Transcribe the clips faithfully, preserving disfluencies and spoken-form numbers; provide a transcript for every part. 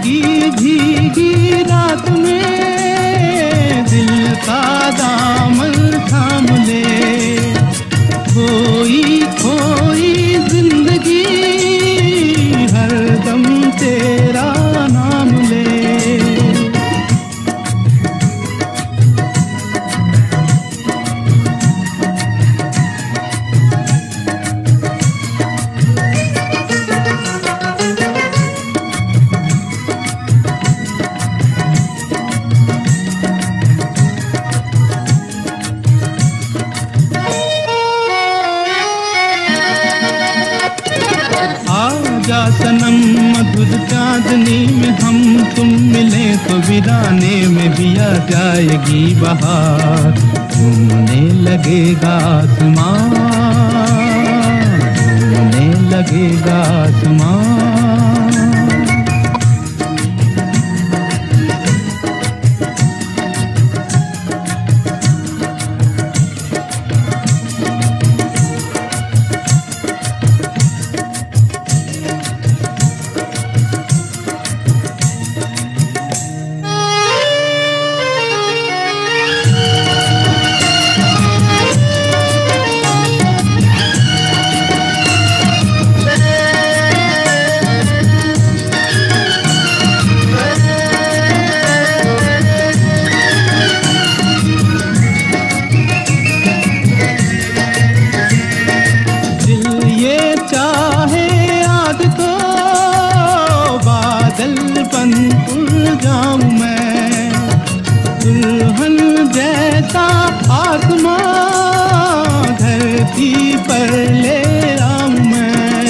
भीगी भीगी रात में दिल का दामन थाम ले, खोई खोई जिंदगी हरदम तेरा नाम ले। आजा सनम मधुर चांदनी में हम तुम मिले तो वीराने में भी आ जाएगी बहार, झूमने लगेगा आसमान, झूमने लगेगा आसमान। बन उड़ जाऊं मैं, दुल्हन जैसा आसमां धरती पर ले आऊं मैं।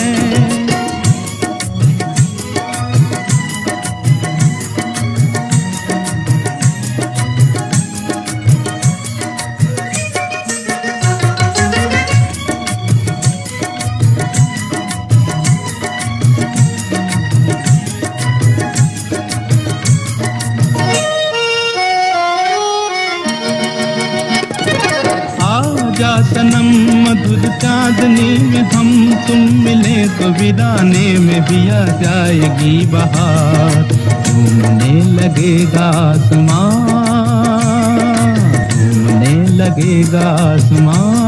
आजा सनम मधुर चांदनी में हम तुम मिले तो वीराने में भी आ जाएगी बहार, झूमने लगेगा आसमान, झूमने लगेगा आसमान।